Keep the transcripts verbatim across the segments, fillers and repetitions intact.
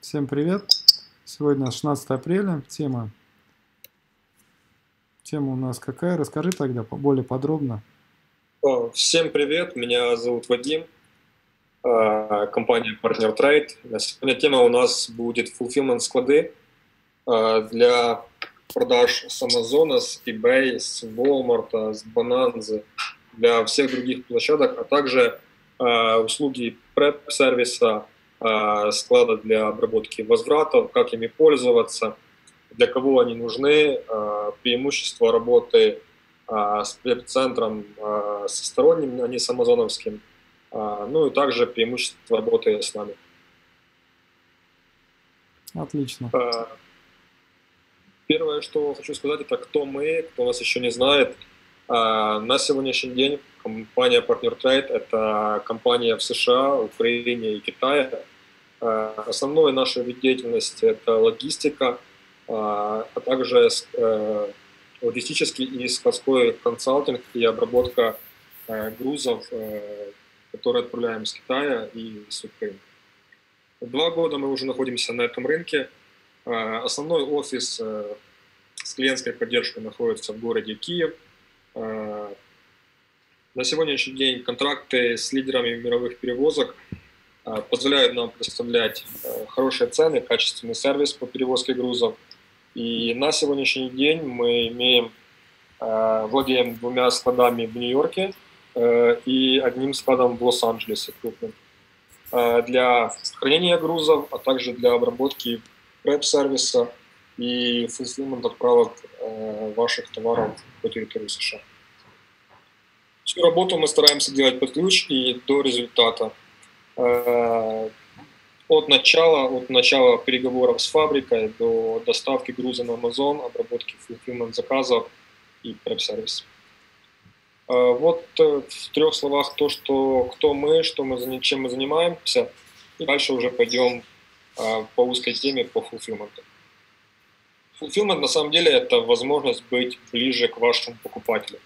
Всем привет! Сегодня шестнадцатое апреля. Тема, тема у нас какая? Расскажи тогда более подробно. Всем привет, меня зовут Вадим, а, компания Partner Trade. Сегодня тема у нас будет fulfillment склады а, для продаж с Amazon, с eBay, с Walmart, с Bonanza, для всех других площадок, а также а, услуги преп-сервиса, а, склада для обработки возвратов, как ими пользоваться, для кого они нужны, а, преимущества работы а, с преп-центром, а, со сторонним, а не с амазоновским, а, ну и также преимущества работы с нами. Отлично. А, Первое, что хочу сказать, это кто мы, кто нас еще не знает. А, На сегодняшний день компания Partner Trade – это компания в США, Украине и Китае. А, Основной нашей вид деятельности – это логистика, а а также э, логистический и складской консалтинг и обработка э, грузов, э, которые отправляем из Китая и из Украины. Два года мы уже находимся на этом рынке. Э, Основной офис э, с клиентской поддержкой находится в городе Киев. Э, На сегодняшний день контракты с лидерами мировых перевозок э, позволяют нам предоставлять э, хорошие цены, качественный сервис по перевозке грузов. И на сегодняшний день мы имеем, э, владеем двумя складами в Нью-Йорке э, и одним складом в Лос-Анджелесе крупным э, для хранения грузов, а также для обработки преп-сервиса и fulfillment отправок э, ваших товаров по территории США. Всю работу мы стараемся делать под ключ и до результата. Э, От начала, от начала переговоров с фабрикой до доставки груза на Amazon, обработки fulfillment заказов и преп-сервис. Вот в трех словах то, что кто мы, что мы, чем мы занимаемся, и дальше уже пойдем по узкой теме по fulfillment. Fulfillment на самом деле это возможность быть ближе к вашему покупателю.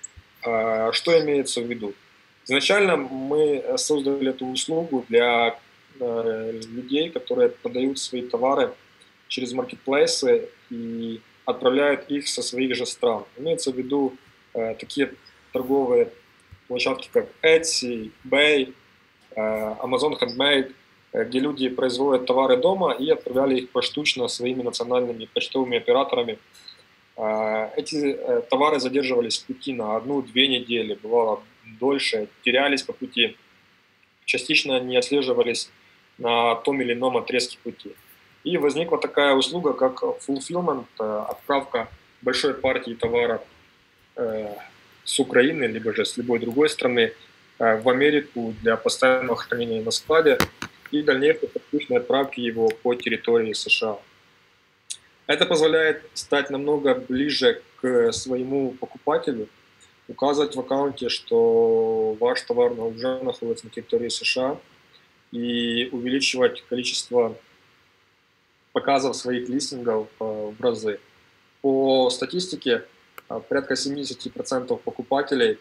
Что имеется в виду? Изначально мы создали эту услугу для людей, которые продают свои товары через маркетплейсы и отправляют их со своих же стран. Имеется в виду э, такие торговые площадки, как Etsy, eBay, э, Amazon Handmade, э, где люди производят товары дома и отправляли их поштучно своими национальными почтовыми операторами. Э, эти э, товары задерживались в пути на одну-две недели, бывало дольше, терялись по пути, частично не отслеживались на том или ином отрезке пути. И возникла такая услуга, как fulfillment, отправка большой партии товара э, с Украины, либо же с любой другой страны э, в Америку для постоянного хранения на складе и дальнейшей подключенной отправки его по территории США. Это позволяет стать намного ближе к своему покупателю, указывать в аккаунте, что ваш товар уже находится на территории США, и увеличивать количество показов своих листингов в разы. По статистике, порядка семьдесят процентов покупателей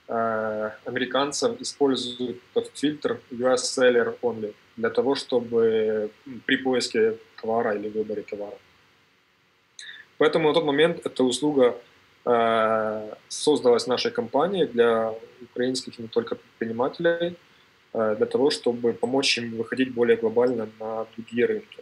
американцев используют фильтр ю эс Seller Only для того, чтобы при поиске товара или выборе товара. Поэтому на тот момент эта услуга создалась нашей компанией для украинских и не только предпринимателей, для того, чтобы помочь им выходить более глобально на другие рынки.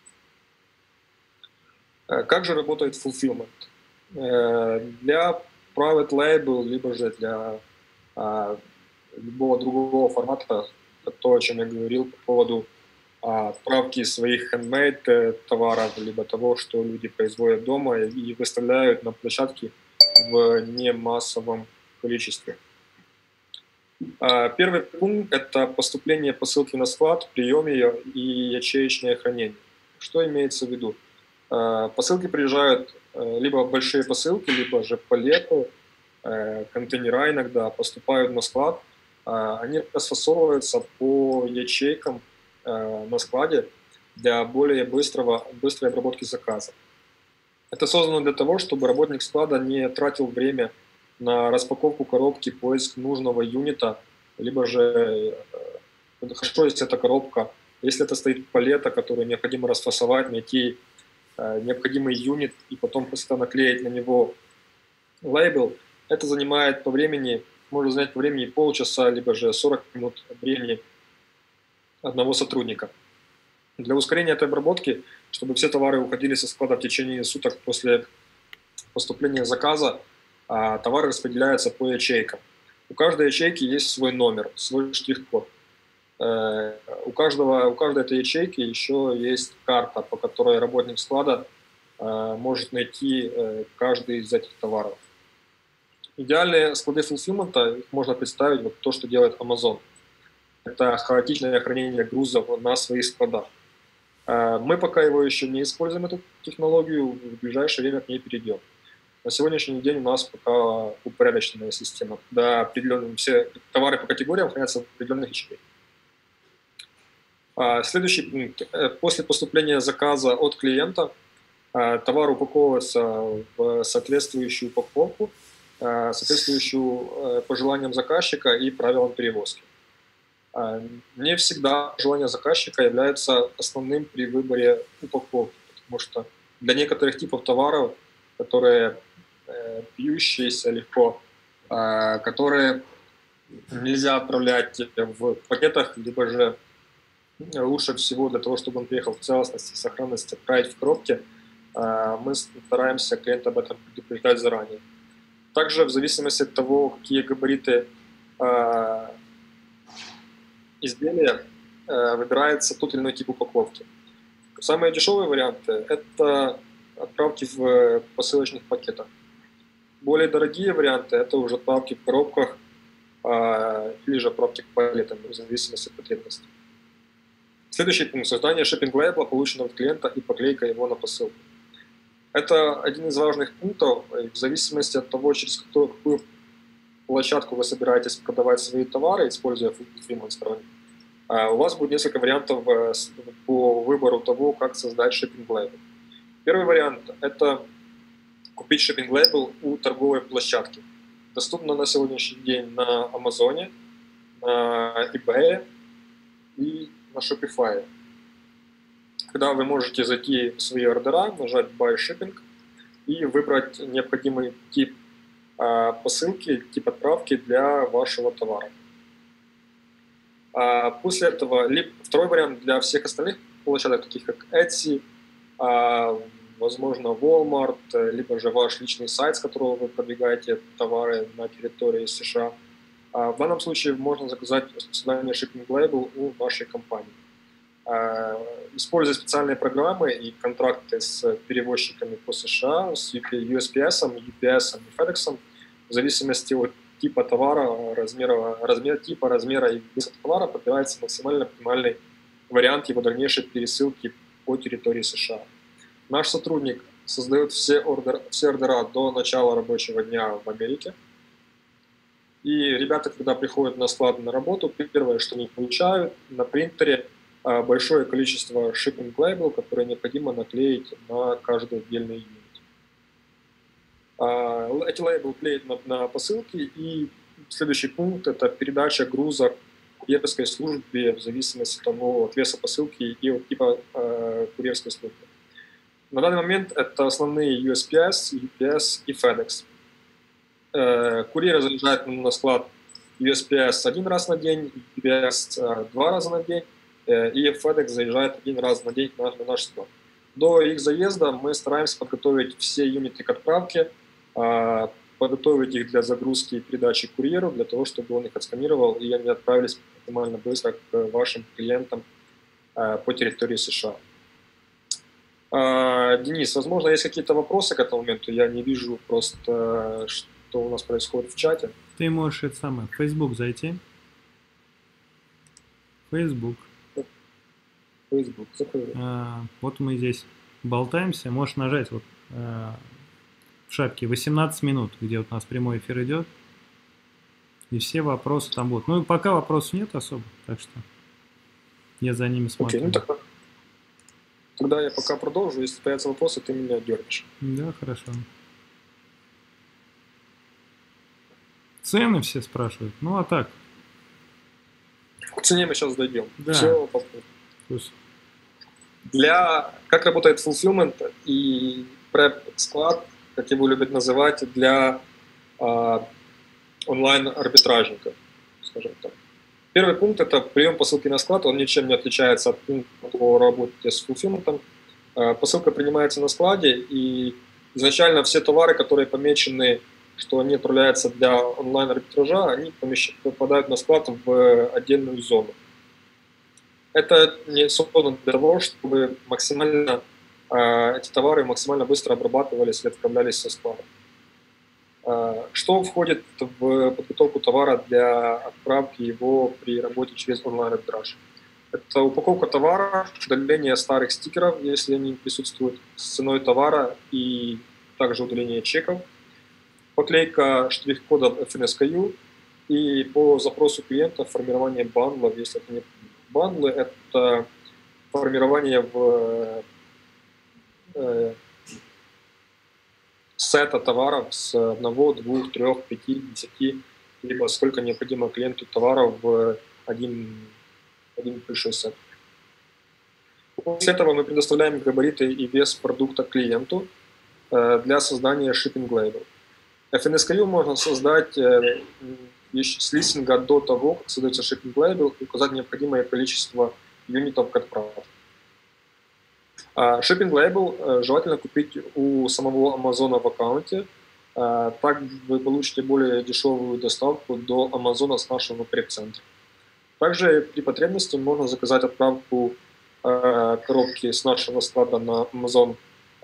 Как же работает fulfillment? Для private label, либо же для любого другого формата, то, о чем я говорил по поводу отправки своих handmade товаров, либо того, что люди производят дома и выставляют на площадке в немассовом количестве. Первый пункт – это поступление посылки на склад, прием ее и ячеечное хранение. Что имеется в виду? Посылки приезжают, либо большие посылки, либо же палеты, контейнера иногда поступают на склад. Они расфасовываются по ячейкам на складе для более быстрого, быстрой обработки заказа. Это создано для того, чтобы работник склада не тратил время на распаковку коробки, поиск нужного юнита, либо же хорошо, если эта коробка Если это стоит палета, которую необходимо расфасовать, найти э, необходимый юнит и потом после этого наклеить на него лейбл, это занимает по времени, может занять по времени полчаса, либо же сорок минут времени одного сотрудника. Для ускорения этой обработки, чтобы все товары уходили со склада в течение суток после поступления заказа, товары распределяются по ячейкам. У каждой ячейки есть свой номер, свой штрих-код. У, каждого, у каждой этой ячейки еще есть карта, по которой работник склада может найти каждый из этих товаров. Идеальные склады фулфилмента можно представить вот то, что делает Amazon. Это хаотичное хранение грузов на своих складах. Мы пока его еще не используем, эту технологию, в ближайшее время к ней перейдем. На сегодняшний день у нас пока упорядоченная система. Да, определенные, все товары по категориям хранятся в определенных ячейках. Следующий пункт. После поступления заказа от клиента товар упаковывается в соответствующую упаковку, соответствующую пожеланиям заказчика и правилам перевозки. Не всегда желание заказчика является основным при выборе упаковки, потому что для некоторых типов товаров, которые пьющиеся легко, которые нельзя отправлять в пакетах, либо же лучше всего для того, чтобы он приехал в целостности и сохранности, отправить в коробке, мы стараемся клиента об этом предупреждать заранее. Также в зависимости от того, какие габариты изделия, выбирается тот или иной тип упаковки. Самые дешевые варианты – это отправки в посылочных пакетах. Более дорогие варианты – это уже отправки в коробках или же отправки палетами, в зависимости от потребностей. Следующий пункт – создание шиппинг-лейбла, полученного от клиента, и поклейка его на посылку. Это один из важных пунктов, в зависимости от того, через какую площадку вы собираетесь продавать свои товары, используя fulfillment сторонник. У вас будет несколько вариантов по выбору того, как создать шиппинг-лейбл. Первый вариант – это купить шиппинг-лейбл у торговой площадки. Доступно на сегодняшний день на Амазоне, на eBay и на Shopify. Когда вы можете зайти в свои ордера, нажать Buy Shipping и выбрать необходимый тип а, посылки, тип отправки для вашего товара. А после этого либо, второй вариант для всех остальных площадок, таких как Etsy, а, возможно Walmart, либо же ваш личный сайт, с которого вы продвигаете товары на территории США. А, в данном случае можно заказать создание шиппинг-лейбл у нашей компании. Используя специальные программы и контракты с перевозчиками по США, с ю эс пи эс, ю пи эс и FedEx, в зависимости от типа товара, размера, размера типа, размера и веса товара, подбирается максимально оптимальный вариант его дальнейшей пересылки по территории США. Наш сотрудник создает все, ордер, все ордера до начала рабочего дня в Америке. И ребята, когда приходят на склад на работу, первое, что они получают на принтере, большое количество shipping-лейбл, которые необходимо наклеить на каждый отдельный юнит. Эти лейблы клеят на, на посылки, и следующий пункт – это передача груза курьерской службе в зависимости от того, от веса посылки и от типа э, курьерской службы. На данный момент это основные ю эс пи эс, ю пи эс и FedEx. Э, курьеры заезжают на склад ю эс пи эс один раз на день, ю пи эс э, два раза на день, и FedEx заезжает один раз на день на, на наш склад. До их заезда мы стараемся подготовить все юниты к отправке, подготовить их для загрузки и передачи курьеру, для того, чтобы он их отсканировал, и они отправились максимально быстро к вашим клиентам по территории США. Денис, возможно, есть какие-то вопросы к этому моменту? Я не вижу просто, что у нас происходит в чате. Ты можешь это самое, в Facebook зайти. Facebook. Facebook. А, вот мы здесь болтаемся. Можешь нажать вот а, в шапке восемнадцать минут, где вот у нас прямой эфир идет. И все вопросы там будут. Ну, пока вопросов нет особо, так что я за ними смотрю. Окей, ну тогда, тогда я пока продолжу. Если появятся вопросы, ты меня дернешь. Да, хорошо. Цены все спрашивают. Ну, а так. К цене мы сейчас дойдем. Да. Все по То есть... Для, как работает fulfillment и преп-склад, как его любят называть, для а, онлайн-арбитражников, скажем так. Первый пункт – это прием посылки на склад, он ничем не отличается от пункта по работе с fulfillment. Посылка принимается на складе, и изначально все товары, которые помечены, что они отправляются для онлайн-арбитража, они попадают на склад в отдельную зону. Это не создано для того, чтобы максимально э, эти товары максимально быстро обрабатывались и отправлялись со склада. Э, что входит в подготовку товара для отправки его при работе через онлайн-арбитраж? Это упаковка товара, удаление старых стикеров, если они присутствуют, с ценой товара и также удаление чеков, поклейка штрих-кодов эф эн эс кей ю и по запросу клиента формирование бандлов, если это не бандлы, это формирование в э, сета товаров с одного, двух, трех, пяти, десяти, либо сколько необходимо клиенту товаров в один, один большой сет. После этого мы предоставляем габариты и вес продукта клиенту э, для создания shipping label. эф эн эс кей ю можно создать э, с листинга до того, как создается shipping label, и указать необходимое количество юнитов к отправке. Shipping label желательно купить у самого Амазона в аккаунте. Так вы получите более дешевую доставку до Амазона с нашего преп-центра. Также при потребности можно заказать отправку коробки с нашего склада на Амазон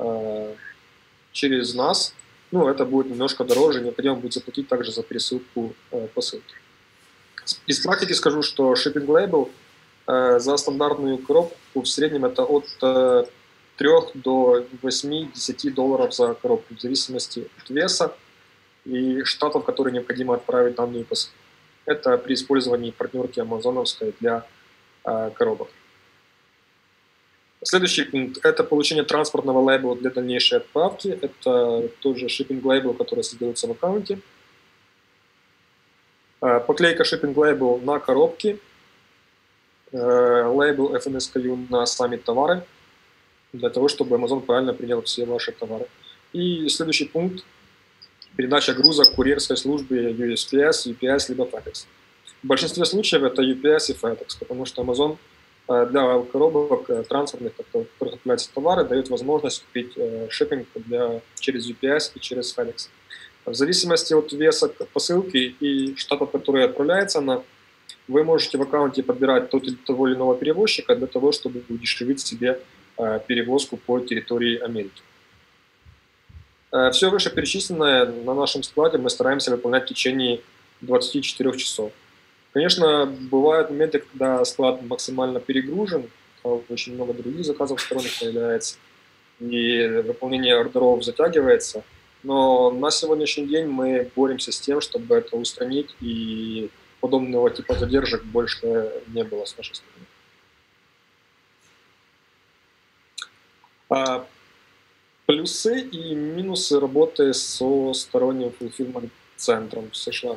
через нас. Ну, это будет немножко дороже, необходимо будет заплатить также за пересылку э, посылки. Из практики скажу, что shipping label э, за стандартную коробку в среднем это от э, трёх до восьми-десяти долларов за коробку, в зависимости от веса и штатов, которые необходимо отправить данную посылку. Это при использовании партнерки амазоновской для э, коробок. Следующий пункт – это получение транспортного лейбла для дальнейшей отправки. Это тоже shipping label, который создается в аккаунте. Поклейка shipping label на коробке. Лейбл эф эн эс кей ю на сами товары, для того, чтобы Amazon правильно принял все ваши товары. И следующий пункт – передача груза к курьерской службе ю эс пи эс, ю пи эс либо FedEx. В большинстве случаев это ю пи эс и FedEx, потому что Amazon для коробок транспортных, в которых отправляются товары, дает возможность купить шиппинг для, через ю пи эс и через FedEx. В зависимости от веса посылки и штатов, которые отправляются она, вы можете в аккаунте подбирать тот или того или иного перевозчика для того, чтобы удешевить себе перевозку по территории Америки. Все вышеперечисленное на нашем складе мы стараемся выполнять в течение двадцати четырёх часов. Конечно, бывают моменты, когда склад максимально перегружен, очень много других заказов сторонних появляется, и выполнение ордеров затягивается, но на сегодняшний день мы боремся с тем, чтобы это устранить, и подобного типа задержек больше не было с нашей стороны. А плюсы и минусы работы со сторонним fulfillment-центром в США.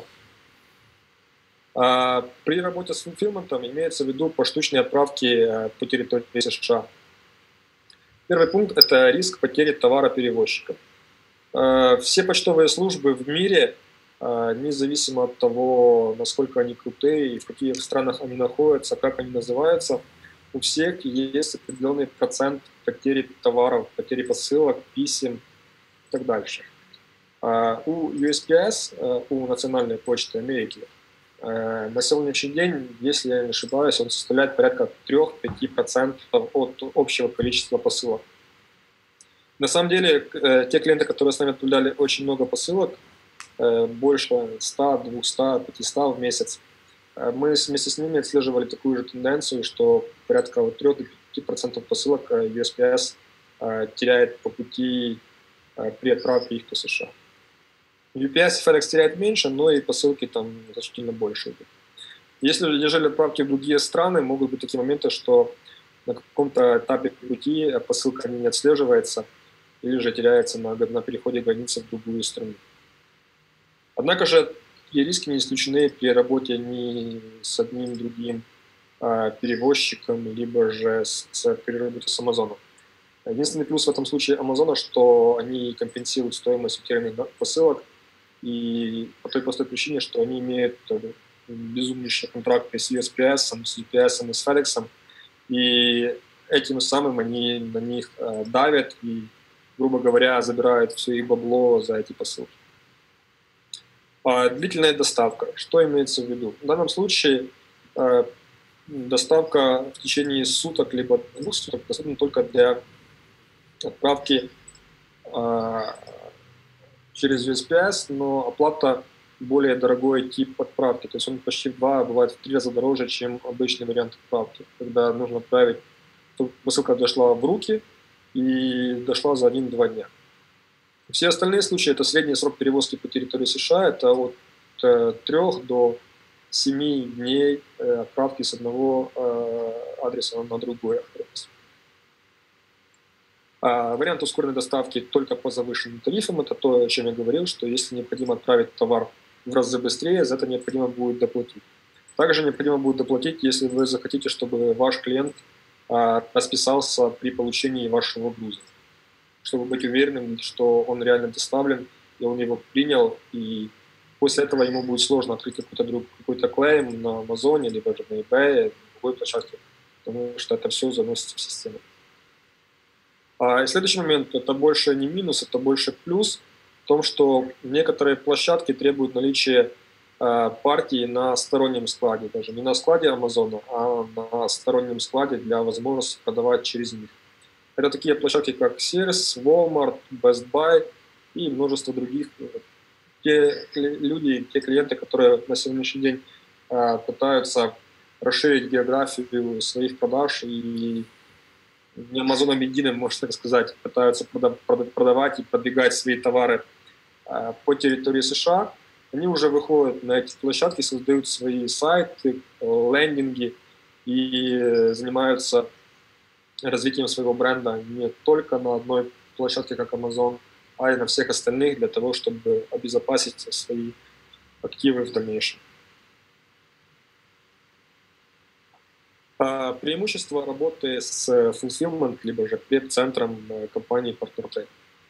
При работе с fulfillment имеется в виду поштучные отправки по территории США. Первый пункт – это риск потери товара перевозчика. Все почтовые службы в мире, независимо от того, насколько они крутые и в каких странах они находятся, как они называются, у всех есть определенный процент потери товаров, потери посылок, писем и так дальше. У ю эс пи эс, у Национальной почты Америки, на сегодняшний день, если я не ошибаюсь, он составляет порядка трёх-пяти процентов от общего количества посылок. На самом деле, те клиенты, которые с нами отправляли очень много посылок, больше ста, двухсот, пятисот в месяц, мы вместе с ними отслеживали такую же тенденцию, что порядка от трёх до пяти процентов посылок ю эс пи эс теряет по пути при отправке их по США. ю пи эс и FedEx теряет меньше, но и посылки там значительно больше идут. Если ежели отправки в другие страны, могут быть такие моменты, что на каком-то этапе пути посылка не отслеживается или же теряется на, на переходе границы в другую страну. Однако же и риски не исключены при работе ни с одним другим перевозчиком, либо же с, с переработкой с Амазоном. Единственный плюс в этом случае Амазона, что они компенсируют стоимость утерянных посылок, и по той простой причине, что они имеют безумнейшие контракты с ю эс пи эс, с ю пи эс и с FedEx, и этим самым они на них давят и, грубо говоря, забирают все их бабло за эти посылки. А длительная доставка. Что имеется в виду? В данном случае э, доставка в течение суток либо двух суток доступна только для отправки э, через ю эс пи эс, но оплата более дорогой тип отправки. То есть он почти в два, бывает в три раза дороже, чем обычный вариант отправки, когда нужно отправить, посылка дошла в руки и дошла за один-два дня. Все остальные случаи, это средний срок перевозки по территории США, это от трёх до семи дней отправки с одного адреса на другой адрес. А вариант ускоренной доставки только по завышенным тарифам, это то, о чем я говорил, что если необходимо отправить товар в разы быстрее, за это необходимо будет доплатить. Также необходимо будет доплатить, если вы захотите, чтобы ваш клиент расписался при получении вашего груза, чтобы быть уверенным, что он реально доставлен, и он его принял, и после этого ему будет сложно открыть какой-то друг, какой-то клейм на Амазоне, либо же на eBay, на другой площадке, потому что это все заносится в систему. А следующий момент, это больше не минус, это больше плюс в том, что некоторые площадки требуют наличия э, партии на стороннем складе, даже не на складе Амазона, а на стороннем складе для возможности продавать через них. Это такие площадки, как Sears, Walmart, Best Buy и множество других. Те люди, те клиенты, которые на сегодняшний день э, пытаются расширить географию своих продаж и не Амазоном единым, можно так сказать, пытаются продавать и продвигать свои товары э, по территории США, они уже выходят на эти площадки, создают свои сайты, лендинги и занимаются развитием своего бренда не только на одной площадке, как Amazon, а и на всех остальных, для того, чтобы обезопасить свои активы в дальнейшем. Преимущество работы с fulfillment, либо же преп-центром компании Partner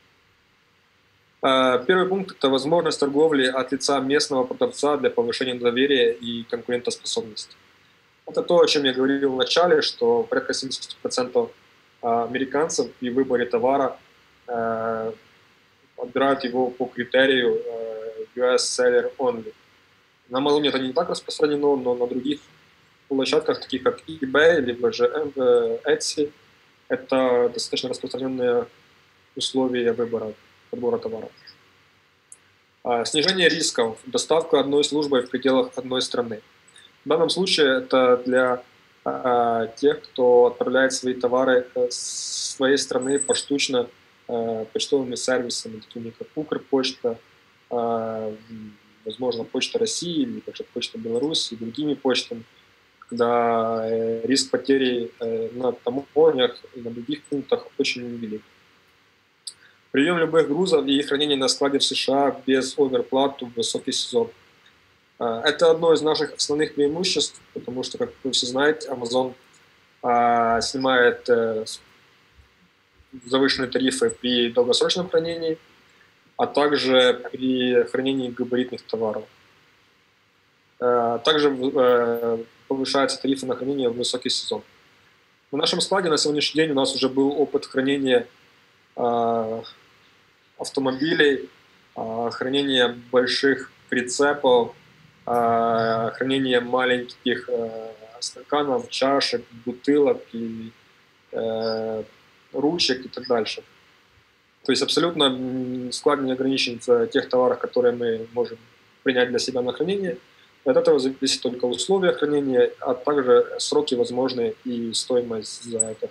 Trade. Первый пункт – это возможность торговли от лица местного продавца для повышения доверия и конкурентоспособности. Это то, о чем я говорил в начале, что порядка семьдесят процентов американцев при выборе товара э, отбирают его по критерию э, ю эс Seller Only. На Амазоне это не так распространено, но на других площадках, таких как eBay, либо же Etsy, это достаточно распространенные условия выбора, подбора товаров. А, снижение рисков. Доставка одной службой в пределах одной страны. В данном случае это для а, тех, кто отправляет свои товары с своей страны поштучно а, почтовыми сервисами, такими как Укрпочта, а, возможно, Почта России, либо же Почта Беларуси и другими почтами, когда э, риск потери э, на таможнях и на других пунктах очень невелик. Прием любых грузов и их хранение на складе в США без оверплат в высокий сезон. Э, это одно из наших основных преимуществ, потому что, как вы все знаете, Amazon э, снимает э, завышенные тарифы при долгосрочном хранении, а также при хранении габаритных товаров. Э, также э, повышаются тарифы на хранение в высокий сезон. На нашем складе на сегодняшний день у нас уже был опыт хранения э, автомобилей, э, хранения больших прицепов, э, хранения маленьких э, стаканов, чашек, бутылок, и, э, ручек и так дальше. То есть абсолютно склад не ограничен в тех товарах, которые мы можем принять для себя на хранение. От этого зависит только условия хранения, а также сроки возможные и стоимость за это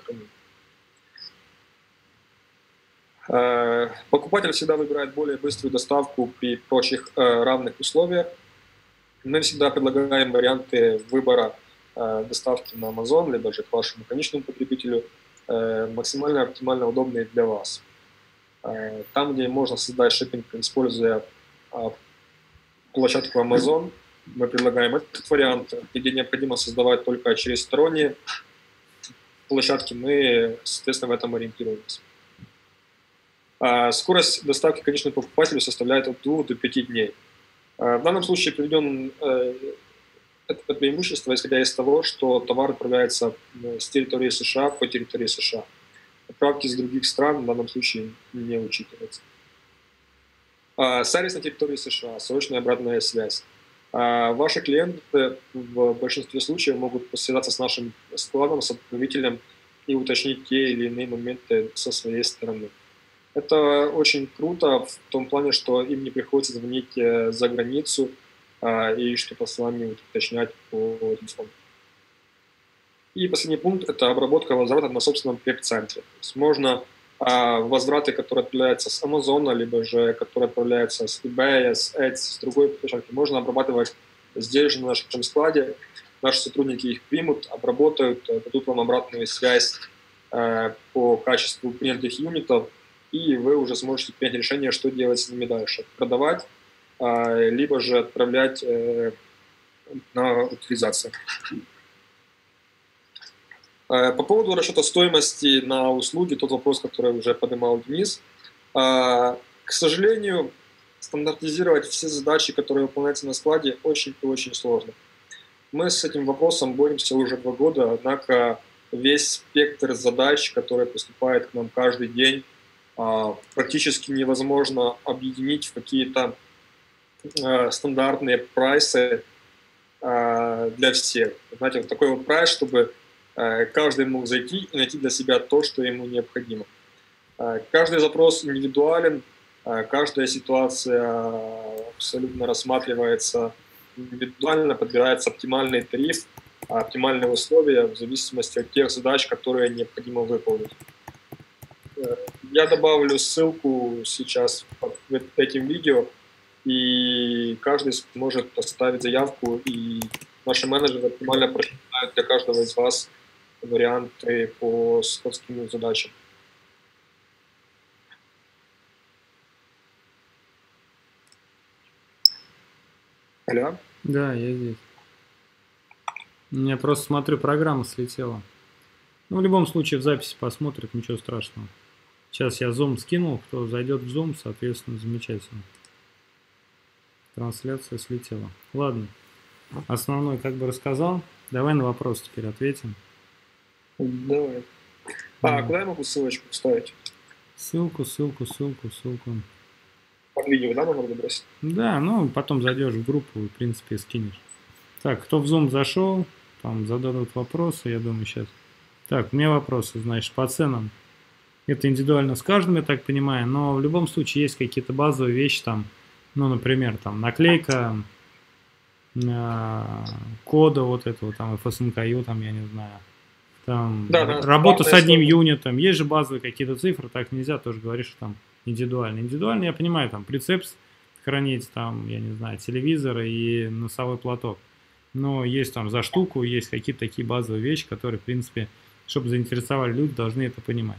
хранение. Покупатель всегда выбирает более быструю доставку при прочих равных условиях. Мы всегда предлагаем варианты выбора доставки на Amazon, либо же к вашему конечному потребителю, максимально оптимально удобные для вас. Там, где можно создать шиппинг, используя площадку Amazon, мы предлагаем этот вариант, где необходимо создавать только через сторонние площадки, мы, соответственно, в этом ориентируемся. Скорость доставки конечному покупателю составляет от двух до пяти дней. В данном случае приведен это преимущество, исходя из того, что товар отправляется с территории США по территории США. Отправки из других стран в данном случае не учитываются. Сервис на территории США, срочная обратная связь. Ваши клиенты в большинстве случаев могут связаться с нашим складом, с отправителем и уточнить те или иные моменты со своей стороны. Это очень круто в том плане, что им не приходится звонить за границу и что-то с вами уточнять по телефону. И последний пункт – это обработка возвратов на собственном веб-центре. То есть можно а, возвраты, которые отправляются с Amazon, либо же которые отправляются с eBay, с Etsy, с другой площадки, можно обрабатывать здесь же на нашем складе. Наши сотрудники их примут, обработают, дадут вам обратную связь а, по качеству принятых юнитов, и вы уже сможете принять решение, что делать с ними дальше. Продавать, а, либо же отправлять а, на утилизацию. По поводу расчета стоимости на услуги, тот вопрос, который уже поднимал Денис. К сожалению, стандартизировать все задачи, которые выполняются на складе, очень и очень сложно. Мы с этим вопросом боремся уже два года, однако весь спектр задач, которые поступают к нам каждый день, практически невозможно объединить в какие-то стандартные прайсы для всех. Знаете, вот такой вот прайс, чтобы каждый мог зайти и найти для себя то, что ему необходимо. Каждый запрос индивидуален, каждая ситуация абсолютно рассматривается индивидуально, подбирается оптимальный тариф, оптимальные условия в зависимости от тех задач, которые необходимо выполнить. Я добавлю ссылку сейчас под этим видео, и каждый сможет поставить заявку, и наши менеджеры оптимально просчитают для каждого из вас варианты по складским задачам. Алло? Да, я здесь. У меня просто, смотрю, программа слетела. Ну, в любом случае, в записи посмотрят, ничего страшного. Сейчас я Zoom скинул, кто зайдет в Zoom, соответственно, замечательно. Трансляция слетела. Ладно. Основной как бы рассказал. Давай на вопрос теперь ответим. Давай. А, да. Куда я могу ссылочку вставить? Ссылку, ссылку, ссылку, ссылку. Под видео, да, надо бросить? Да, ну потом зайдешь в группу и, в принципе, скинешь. Так, кто в Zoom зашел, там зададут вопросы, я думаю, сейчас. Так, у меня вопросы, значит, по ценам. Это индивидуально с каждым, я так понимаю, но в любом случае есть какие-то базовые вещи, там, ну, например, там, наклейка э, кода вот этого, там, эф эс эн ка ю, там, я не знаю. Там, да, да, работа да, с одним что... юнитом, есть же базовые какие-то цифры, так нельзя, тоже говоришь, что там индивидуально. Индивидуально, я понимаю, там прицеп хранить, там, я не знаю, телевизор и носовой платок. Но есть там за штуку, есть какие-то такие базовые вещи, которые, в принципе, чтобы заинтересовали люди, должны это понимать.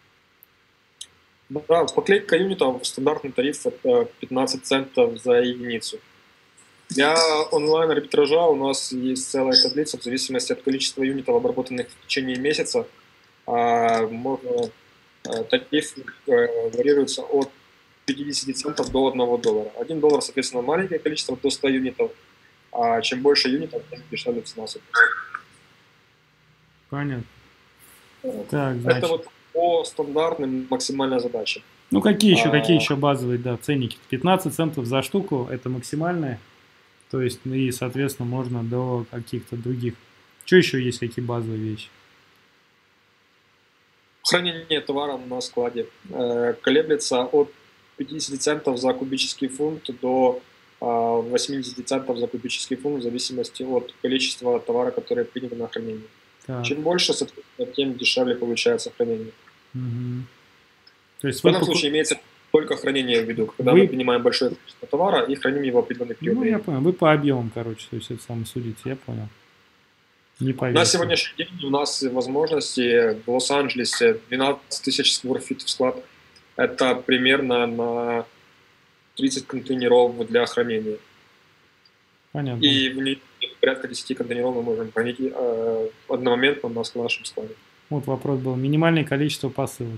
Да, поклейка юнитов, стандартный тариф это пятнадцать центов за единицу. Для онлайн-арбитража у нас есть целая таблица в зависимости от количества юнитов, обработанных в течение месяца. Можно, тариф варьируется от пятидесяти центов до одного доллара. один доллар, соответственно, маленькое количество, до ста юнитов. А чем больше юнитов, тем дешевле цена. Понятно. Так, значит. Это вот по стандартным максимальная задача. Ну, какие еще, а... какие еще базовые, да, ценники? пятнадцать центов за штуку, это максимальные. То есть, и, соответственно, можно до каких-то других. Что еще есть, какие базовые вещи? Хранение товара на складе э, колеблется от пятидесяти центов за кубический фунт до э, восьмидесяти центов за кубический фунт в зависимости от количества товара, которое принято на хранение. Так. Чем больше, соответственно, тем дешевле получается хранение. Угу. То есть в данном покуп... случае имеется только хранение в виду, когда вы... мы принимаем большое количество товара и храним его в определенный период. Ну, я понял. Вы по объемам, короче, то есть это сам судите, я понял. Не по на сегодняшний день у нас возможности в Лос-Анджелесе двенадцать тысяч сквер-фит в склад. Это примерно на тридцать контейнеров для хранения. Понятно. И в ней порядка десяти контейнеров мы можем хранить э, одномоментно у нас на нашем складе. Вот вопрос был. Минимальное количество посылок.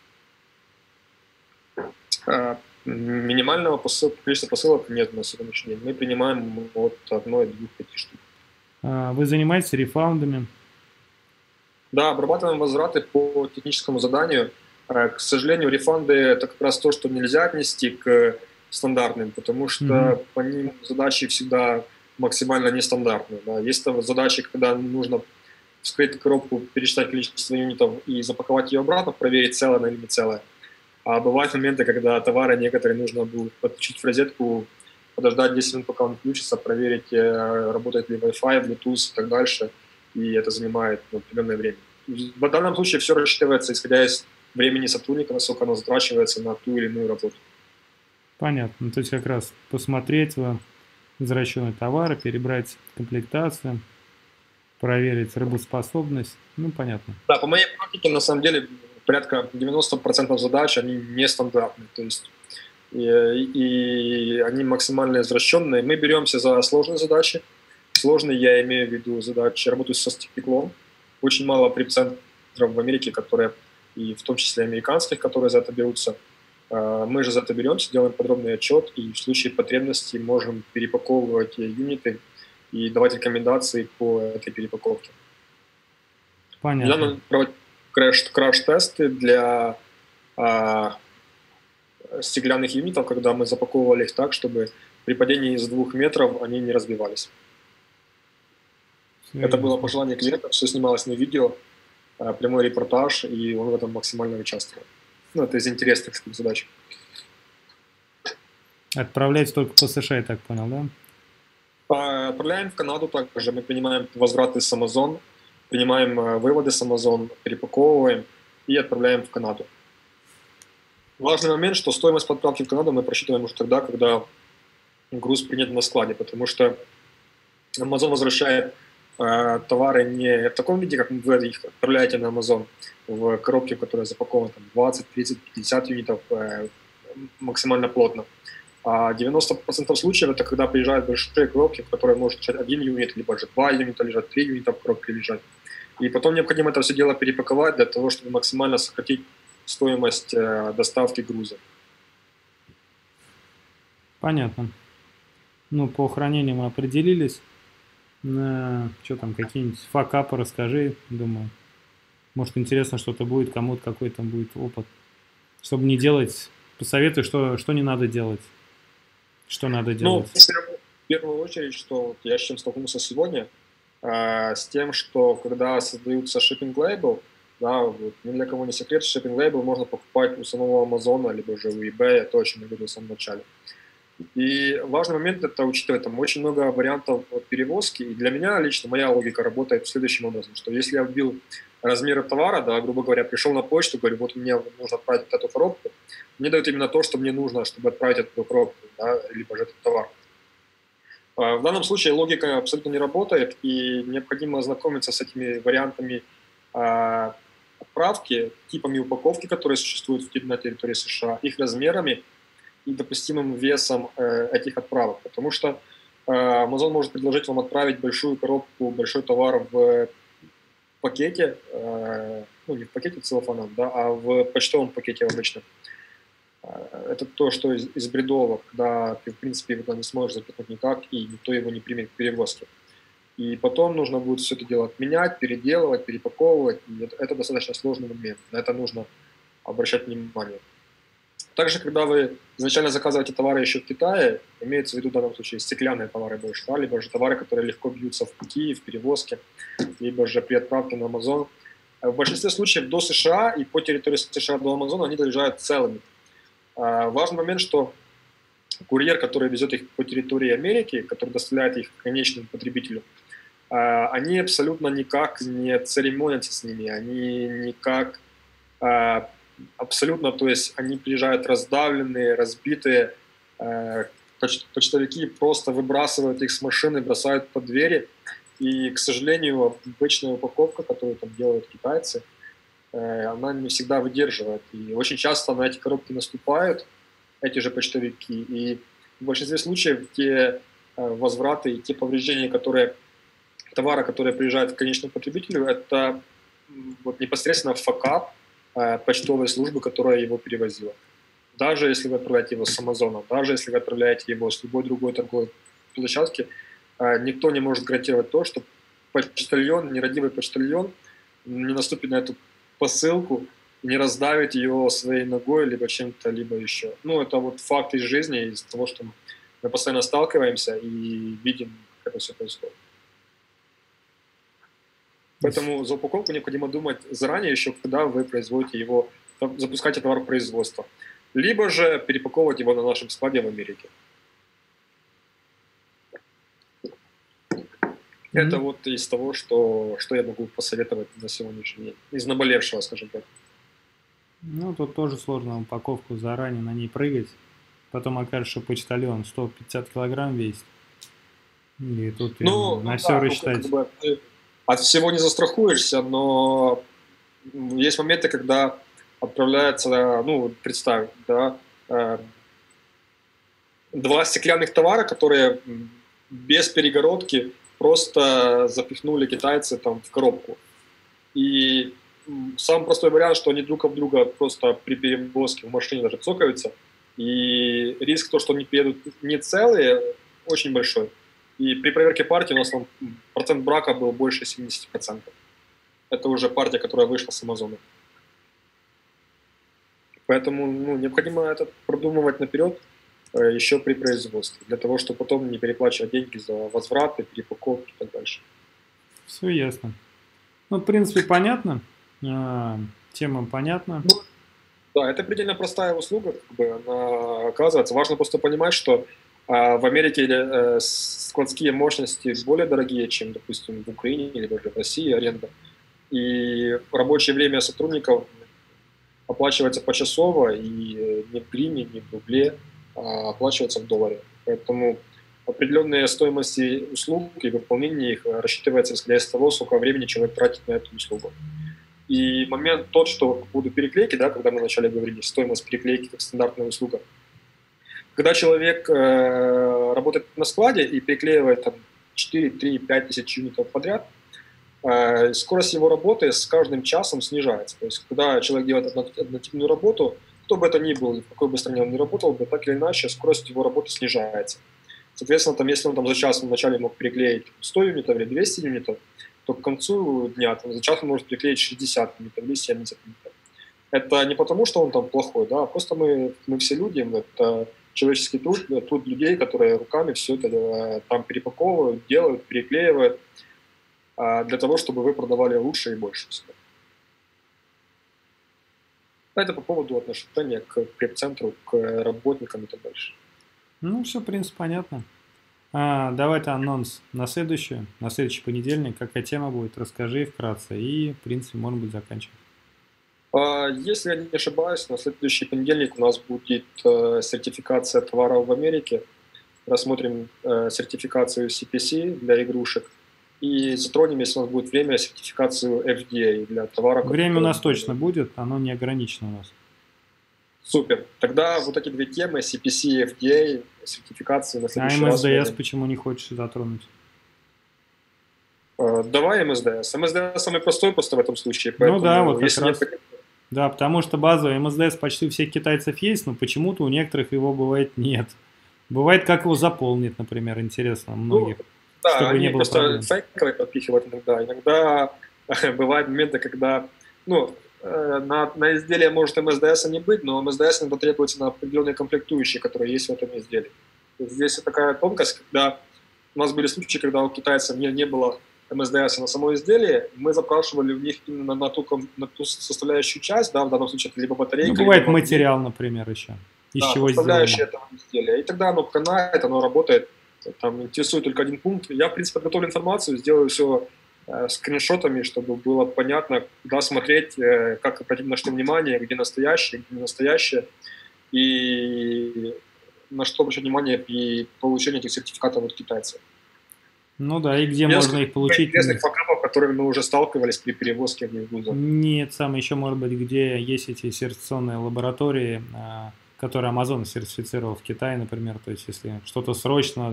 Э, минимального посыл, количества посылок нет на сегодняшний день. Мы принимаем от одной до двух пяти штук. А, вы занимаетесь рефаундами? Да, обрабатываем возвраты по техническому заданию. Э, к сожалению, рефанды – это как раз то, что нельзя отнести к стандартным, потому что mm-hmm. по ним задачи всегда максимально нестандартные. Да. Есть там задачи, когда нужно вскрыть коробку, пересчитать количество юнитов и запаковать ее обратно, проверить, целая она или не целая. А бывают моменты, когда товары некоторые нужно будет подключить в розетку, подождать десять минут, пока он включится, проверить, работает ли Wi-Fi, Bluetooth и так дальше, и это занимает ну, определенное время. В данном случае все рассчитывается, исходя из времени сотрудника, насколько оно затрачивается на ту или иную работу. Понятно. То есть как раз посмотреть возвращенные товары, перебрать комплектацию, проверить работоспособность. Ну, понятно. Да, по моей практике, на самом деле, порядка девяносто процентов задач, они нестандартные. То есть и, и они максимально извращенные. Мы беремся за сложные задачи. Сложные я имею в виду задачи, работаю со стеклом. Очень мало препцентров в Америке, которые, и в том числе американских, которые за это берутся. Мы же за это беремся, делаем подробный отчет, и в случае потребности можем перепаковывать юниты и давать рекомендации по этой перепаковке. Понятно. Недавно проводим краш, краш-тесты для а, стеклянных юнитов, когда мы запаковывали их так, чтобы при падении из двух метров они не разбивались. Все Это было пожелание клиента, все снималось на видео, а, прямой репортаж, и он в этом максимально участвовал. Ну, это из интересных задач. Отправляете только по США, я так понял, да? Отправляем в Канаду также. Мы принимаем возвраты с Amazon, принимаем выводы с Amazon, перепаковываем и отправляем в Канаду. Важный момент, что стоимость отправки в Канаду мы просчитываем уже тогда, когда груз принят на складе, потому что Amazon возвращает э, товары не в таком виде, как вы их отправляете на Amazon, в коробке, в которой запаковано двадцать, тридцать, пятьдесят юнитов э, максимально плотно. А девяносто процентов случаев это когда приезжают большие коробки, в которые может лежать один юнит, либо же два юнита лежат, три юнита в коробке лежат. И потом необходимо это все дело перепаковать для того, чтобы максимально сократить стоимость э, доставки груза. Понятно. Ну, по хранению мы определились. На, что там, какие-нибудь факапы расскажи, думаю. Может, интересно что-то будет, кому-то какой-то будет опыт. Чтобы не делать, посоветуй, что, что не надо делать. Что надо делать? Ну, в первую очередь, что я с чем столкнулся сегодня, э, с тем, что когда создаются shipping label, да, вот, ни для кого не секрет, shipping label можно покупать у самого Амазона, либо же у eBay, то, о чем я говорил в самом начале. И важный момент это учитывать, там очень много вариантов перевозки, и для меня лично моя логика работает следующим образом, что если я вбил размеры товара, да, грубо говоря, пришел на почту, говорю, вот мне нужно отправить эту коробку, мне дают именно то, что мне нужно, чтобы отправить эту коробку, да, либо же этот товар. В данном случае логика абсолютно не работает, и необходимо ознакомиться с этими вариантами а, отправки, типами упаковки, которые существуют на территории США, их размерами и допустимым весом э, этих отправок. Потому что э, Amazon может предложить вам отправить большую коробку, большой товар в пакете, э, ну не в пакете целлофана, да, а в почтовом пакете обычно. Это то, что из, из бредового, когда ты, в принципе, его не сможешь запихнуть никак, и никто его не примет к перевозке. И потом нужно будет все это дело отменять, переделывать, перепаковывать. И это, это достаточно сложный момент. На это нужно обращать внимание. Также, когда вы изначально заказываете товары еще в Китае, имеется в виду в данном случае стеклянные товары больше, да, либо же товары, которые легко бьются в пути, в перевозке, либо же при отправке на Amazon. В большинстве случаев до США и по территории США до Амазона они доезжают целыми. Важный момент, что курьер, который везет их по территории Америки, который доставляет их к конечному потребителю, они абсолютно никак не церемонятся с ними, они никак абсолютно, то есть они приезжают раздавленные, разбитые, почтовики просто выбрасывают их с машины, бросают под двери, и, к сожалению, обычная упаковка, которую там делают китайцы, она не всегда выдерживает. И очень часто на эти коробки наступают эти же почтовики. И в большинстве случаев те возвраты и те повреждения, которые товара, которые приезжают к конечному потребителю, это вот непосредственно факап почтовой службы, которая его перевозила. Даже если вы отправляете его с Амазона, даже если вы отправляете его с любой другой торговой площадки, никто не может гарантировать то, что почтальон, нерадивый почтальон не наступит на эту посылку, не раздавит ее своей ногой, либо чем-то, либо еще. Ну, это вот факт из жизни, из того, что мы постоянно сталкиваемся и видим, как это все происходит. Поэтому за упаковку необходимо думать заранее еще, когда вы производите его, запускаете товар в производство. Либо же перепаковывать его на нашем складе в Америке. Mm-hmm. Это вот из того, что, что я могу посоветовать на сегодняшний день. Из наболевшего, скажем так. Ну, тут тоже сложно упаковку заранее на ней прыгать. Потом окажется, что почтальон сто пятьдесят килограмм весит. И тут ну, на ну, все да, рассчитать. Ну, как бы, от всего не застрахуешься, но есть моменты, когда отправляется, ну, представь, да, э, два стеклянных товара, которые без перегородки просто запихнули китайцы там в коробку. И самый простой вариант, что они друг об друга просто при перевозке в машине даже цокаются, и риск то, что они приедут не целые, очень большой. И при проверке партии у нас там процент брака был больше семьдесят процентов. Это уже партия, которая вышла с Амазона. Поэтому ну, необходимо это продумывать наперед э, еще при производстве, для того, чтобы потом не переплачивать деньги за возвраты, перепаковки и так дальше. Все ясно. Ну, в принципе, понятно. А, тема понятна. Ну, да, это предельно простая услуга, как бы она оказывается. Важно просто понимать, что а, в Америке э, складские мощности более дорогие, чем, допустим, в Украине или даже в России аренда. И рабочее время сотрудников оплачивается почасово, и не в гривне, не в рубле, а оплачивается в долларе. Поэтому определенные стоимости услуг и выполнение их рассчитывается исходя из того, сколько времени человек тратит на эту услугу. И момент тот, что по поводу переклейки, да, когда мы вначале говорили, стоимость переклейки как стандартная услуга. Когда человек э, работает на складе и переклеивает там, четыре, три, пять тысяч юнитов подряд, скорость его работы с каждым часом снижается. То есть, когда человек делает однотипную работу, кто бы это ни был, в какой бы стране он ни работал, бы, так или иначе, скорость его работы снижается. Соответственно, там, если он там, за час вначале мог приклеить сто юнитов или двести юнитов, то к концу дня там, за час он может приклеить шестьдесят юнитов или семьдесят юнитов. Это не потому, что он там плохой, да, просто мы, мы все люди, это человеческий труд, труд людей, которые руками все это там перепаковывают, делают, переклеивают, для того, чтобы вы продавали лучше и больше всего. Это по поводу отношения к преп-центру, к работникам и так дальше. Ну, все, в принципе, понятно. А, давай-то анонс на следующую, на следующий понедельник. Какая тема будет, расскажи вкратце. И, в принципе, можно будет заканчивать. Если я не ошибаюсь, на следующий понедельник у нас будет сертификация товаров в Америке. Рассмотрим сертификацию си пи си для игрушек. И затронем, если у нас будет время, сертификацию эф ди эй для товаров. Время у нас точно будет, оно не ограничено у нас. Супер. Тогда вот эти две темы, си пи си и эф ди эй, сертификации на следующий а раз. А эм эс ди эс почему не хочешь затронуть? Давай эм эс ди эс. эм эс ди эс самый простой просто в этом случае. Поэтому, ну да, вот как раз. Нет... Да, потому что базовый эм эс ди эс почти у всех китайцев есть, но почему-то у некоторых его бывает нет. Бывает, как его заполнить, например, интересно у многих. Ну, да, чтобы они не было просто проблем. фейковые подпихивают иногда. Иногда бывают моменты, когда ну, на, на изделие может эм эс ди эс не быть, но эм эс ди эс иногда требуется на определенные комплектующие, которые есть в этом изделии. Здесь такая тонкость, когда у нас были случаи, когда у китайцев не, не было эм эс ди эс на само изделие, мы запрашивали у них именно на ту, на ту составляющую часть, да, в данном случае это либо батарейка, ну, бывает либо материал, например, еще. Из да, чего составляющая этого изделия. И тогда оно канает, оно работает. Там интересует только один пункт. Я, в принципе, подготовлю информацию, сделаю все э, скриншотами, чтобы было понятно, куда смотреть, э, как обратить на что внимание, где настоящее, где не настоящее, и на что обращать внимание при получении этих сертификатов от китайцев. Ну да, и где Без можно их получить? Интересных факапов, которыми мы уже сталкивались при перевозке в грузов. Нет, сам еще, может быть, где есть эти сертификационные лаборатории, которые Amazon сертифицировал в Китае, например, то есть если что-то срочно надо,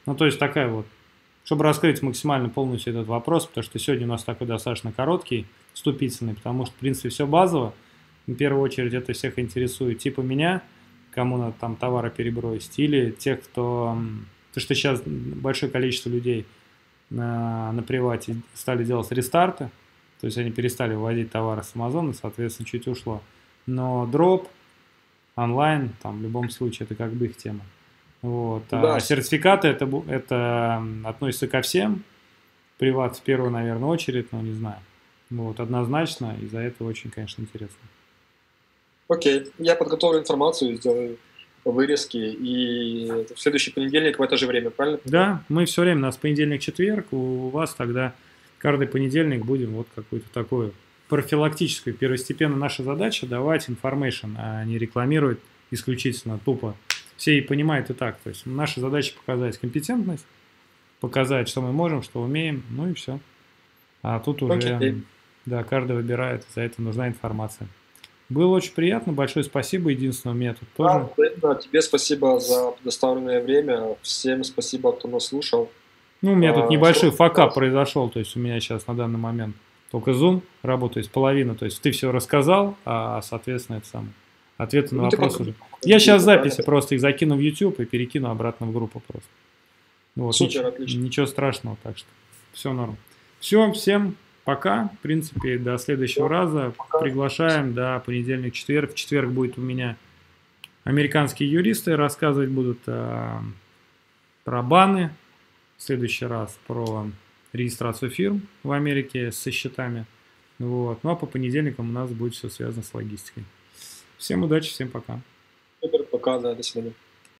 Ну, то есть такая вот, чтобы раскрыть максимально полностью этот вопрос, потому что сегодня у нас такой достаточно короткий, вступительный, потому что, в принципе, все базово. В первую очередь это всех интересует типа меня, кому надо там товары перебросить, или тех, кто... Потому что сейчас большое количество людей на, на привате стали делать рестарты, то есть они перестали выводить товары с Амазона, соответственно, чуть ушло. Но дроп, онлайн, там в любом случае, это как бы их тема. Вот. Да. А сертификаты это, это относится ко всем. Приват в первую, наверное, очередь, но не знаю. Вот, однозначно, из-за этого очень, конечно, интересно. Окей, я подготовлю информацию, сделаю вырезки, и в следующий понедельник в это же время, правильно? Да, мы все время, у нас понедельник-четверг, у вас тогда каждый понедельник будем вот какую-то такую профилактическую, первостепенно наша задача давать information, а не рекламировать исключительно тупо. Все и понимают и так, то есть наша задача показать компетентность, показать, что мы можем, что умеем, ну и все. А тут уже, okay. да, каждый выбирает, за это нужна информация. Было очень приятно, большое спасибо. Единственное, у меня тут тоже... Да, тебе спасибо за предоставленное время. Всем спасибо, кто нас слушал. Ну, у меня тут небольшой факап произошел. То есть у меня сейчас на данный момент только Zoom работает половина. То есть ты все рассказал, а, соответственно, это самое. Ответы на ну, вопросы уже. Я сейчас записи просто их закину в YouTube и перекину обратно в группу просто. Вот, Супер, ничего, отлично. Ничего страшного, так что все норм. Все, всем пока. В принципе, до следующего да, раза. Пока. Приглашаем до понедельник-четверг. В четверг будет у меня американские юристы рассказывать будут э, про баны. В следующий раз про регистрацию фирм в Америке со счетами. Вот. Ну а по понедельникам у нас будет все связано с логистикой. Всем удачи, всем пока. Супер, пока, да, до свидания.